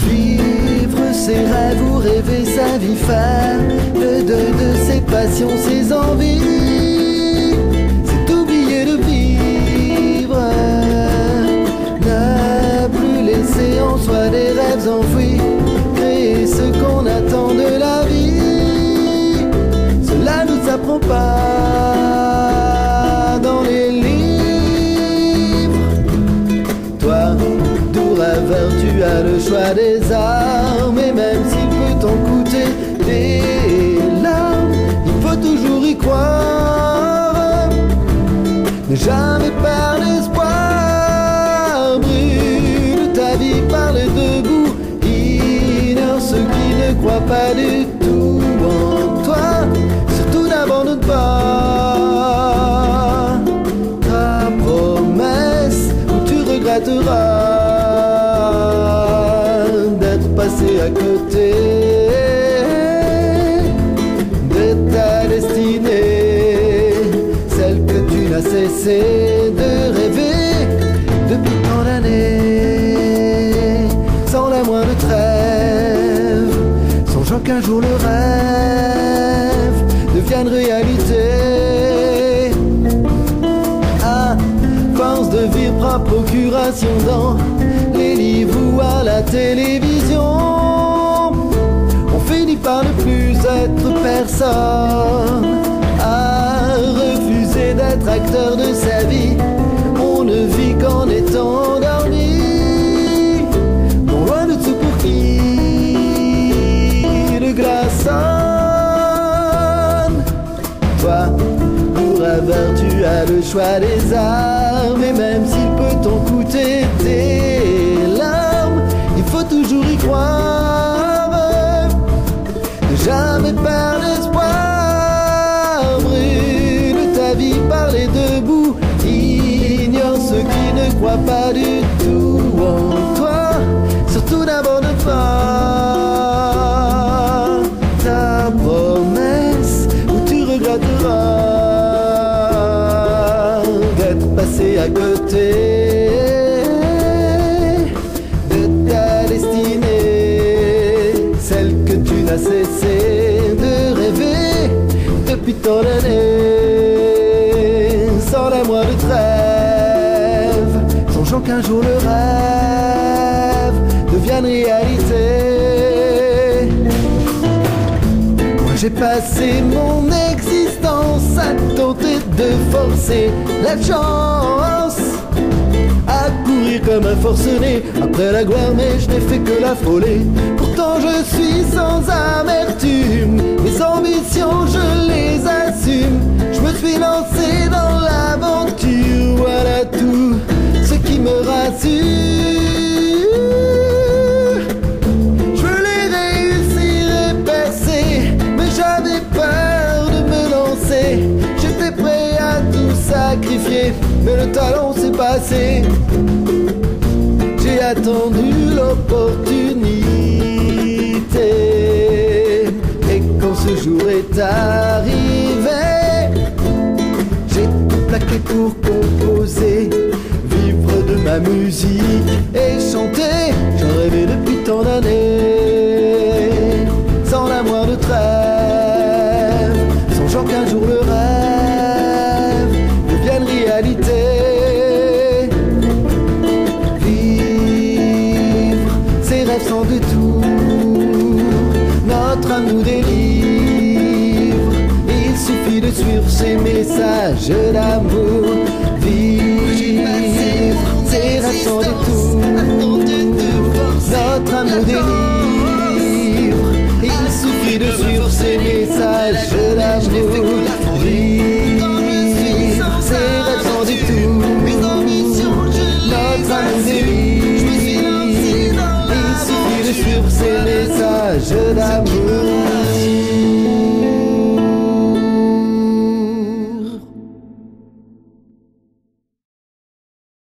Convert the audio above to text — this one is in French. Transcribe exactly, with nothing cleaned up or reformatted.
Vivre ses rêves ou rêver sa vie, faire le deuil de ses passions, ses envies, c'est oublier de vivre. Ne plus laisser en soi des rêves enfouis, créer ce qu'on attend de la vie. Cela nous apprend pas dans les livres. Toi, doux rêveur, tu as le choix des armes, et même s'il peut t'en coûter des larmes, il faut toujours y croire. Ne jamais perdre espoir. Brûle ta vie par les deux bouts, ignore ceux qui ne croient pas du tout en toi. Surtout n'abandonne pas ta promesse, ou tu regretteras d'être passé à côté de ta destinée, celle que tu n'as cessé de rêver depuis tant d'années, sans la moindre trêve, songeant qu'un jour le rêve devienne réalité. À force de vivre par procuration dans les livres ou à la télévision, on finit par ne plus être personne, à refuser d'être acteur de sa vie. On ne vit qu'en étant endormi, non loin de tout pour qui le glaçonne. Toi, pour rêveur, tu as le choix des armes, et même s'il peut t'en coûter des larmes, il faut toujours y croire. Ne jamais perdre espoir. Brûle ta vie par les deux bouts, ignore ceux qui ne croient pas du tout en toi. Surtout n'abandonne pas ta promesse, ou tu regretteras d'être passé à côté de ta destinée, celle que tu n'as cessé de rêver depuis tant d'années, sans la moindre trêve, songeant qu'un jour le rêve devienne réalité. Moi j'ai passé mon existence à tenter de forcer la chance, à courir comme un forcené après la gloire, mais je n'ai fait que la frôler. Pourtant je suis sans amertume, mes ambitions je les assume. Je me suis lancé dans l'aventure, voilà tout ce qui me rassure. Je voulais réussir et percer, mais j'avais peur de me lancer. J'étais prêt à tout sacrifier, mais le talent s'est passé. J'ai attendu l'opportunité, et quand ce jour est arrivé, j'ai tout plaqué pour composer, vivre de ma musique et chanter. J'en rêvais depuis tant d'années, sans la moindre trêve, songeant qu'un jour le rêve devienne réalité. Sans détour, notre amour délivre. Il suffit de suivre ces messages d'amour. Vivre, c'est rêves sans détour. Notre amour délivre. Il suffit de suivre ces messages d'amour. Vivre, c'est rêves sans détour. Notre amour délivre. Sur ces messages d'amour.